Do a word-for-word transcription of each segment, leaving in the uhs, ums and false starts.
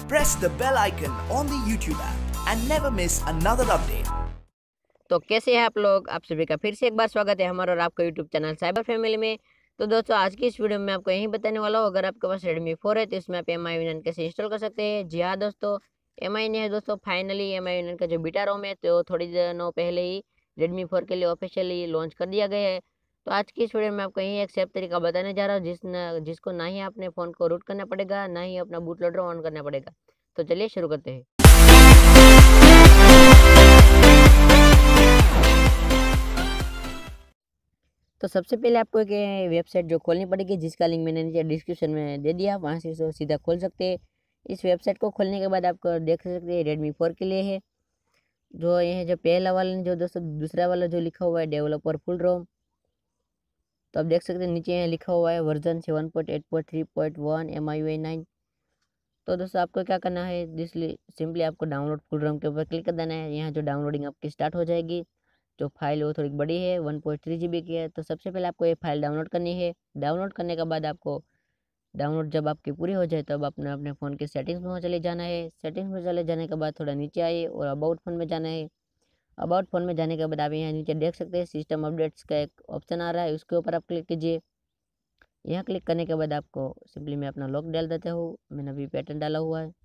Press the bell icon on the YouTube app and never miss another update. तो कैसे हैं आप लोग। आप सभी का फिर से एक बार स्वागत है हमारा और आपका यूट्यूब चैनल साइबर फैमिली में। तो दोस्तों आज की इस वीडियो में आपको यही बताने वाला हूँ, अगर आपके पास रेडमी फोर है तो इसमें आप एम आई नाइन कैसे इंस्टॉल कर सकते हैं। जी हाँ दोस्तों, एम आई ने दोस्तों फाइनली एम आई नाइन का जो बीटा रोम है तो थोड़ी दिनों पहले ही रेडमी फोर के लिए ऑफिशियली लॉन्च कर दिया गया है। तो आज की इस वीडियो में आपको यही एक सेफ तरीका बताने जा रहा हूँ जिस न, जिसको ना ही अपने फ़ोन को रूट करना पड़ेगा, ना ही अपना बूट लोडर ऑन करना पड़ेगा। तो चलिए शुरू करते हैं। तो सबसे पहले आपको एक वेबसाइट जो खोलनी पड़ेगी, जिसका लिंक मैंने नीचे डिस्क्रिप्शन में दे दिया, वहाँ से इसको सीधा खोल सकते हैं। इस वेबसाइट को खोलने के बाद आपको देख सकते हैं रेडमी फोर के लिए है। जो ये जो पहला वाला जो दोस्तों दूसरा वाला जो लिखा हुआ है डेवलपर फुल रोम, तो आप देख सकते हैं नीचे यहाँ लिखा हुआ है version seven point eight point three point one M I U I nine. तो दोस्तों आपको क्या करना है, जिसलिए सिंपली आपको डाउनलोड फुल रोम के ऊपर क्लिक कर देना है। यहाँ जो डाउनलोडिंग आपकी स्टार्ट हो जाएगी। जो फाइल वो थोड़ी बड़ी है, one point three G B की है। तो सबसे पहले आपको ये फाइल डाउनलोड करनी है। डाउनलोड करने के बाद आपको डाउनलोड जब आपकी पूरी हो जाए तब अपने अपने फ़ोन के सेटिंग्स में चले जाना है। सेटिंग्स में चले जाने के बाद थोड़ा नीचे आइए और अबाउट फ़ोन में जाना है। अबाउट फ़ोन में जाने के बाद आप यहाँ नीचे देख सकते हैं सिस्टम अपडेट्स का एक ऑप्शन आ रहा है, उसके ऊपर आप क्लिक कीजिए। यहाँ क्लिक करने के बाद आपको सिंपली मैं अपना लॉक डाल देता हूँ, मैंने अभी पैटर्न डाला हुआ है।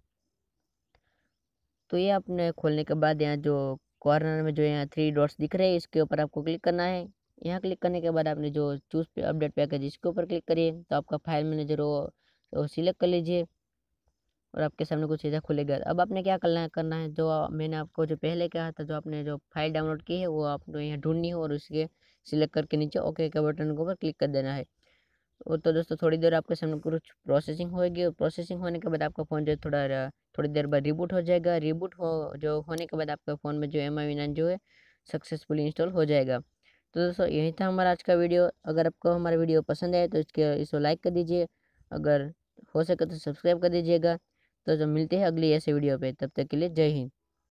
तो ये आपने खोलने के बाद यहाँ जो कॉर्नर में जो यहाँ थ्री डॉट्स दिख रहे हैं इसके ऊपर आपको क्लिक करना है। यहाँ क्लिक करने के बाद आपने जो चूज़ पे अपडेट पैकेज इसके ऊपर क्लिक करिए। तो आपका फाइल मैनेजर वो वो सिलेक्ट कर लीजिए और आपके सामने कुछ चीज़ें खुलेगा। अब आपने क्या करना है करना है जो मैंने आपको जो पहले कहा था, जो आपने जो फाइल डाउनलोड की है वो आपको यहाँ ढूंढनी है और उसके सिलेक्ट करके नीचे ओके के बटन के ऊपर क्लिक कर देना है। वो तो दोस्तों थोड़ी देर आपके सामने कुछ प्रोसेसिंग होएगी और प्रोसेसिंग होने के बाद आपका फ़ोन जो है थोड़ा र- थोड़ी देर बाद रिबूट हो जाएगा। रिबूट हो जो होने के बाद आपका फ़ोन में जो एम आई नाइन जो है सक्सेसफुली इंस्टॉल हो जाएगा। तो दोस्तों यही था हमारा आज का वीडियो। अगर आपको हमारा वीडियो पसंद आए तो इसके इसको लाइक कर दीजिए, अगर हो सके तो सब्सक्राइब कर दीजिएगा। तो जो मिलते हैं अगली ऐसे वीडियो पे, तब तक के लिए जय हिंद।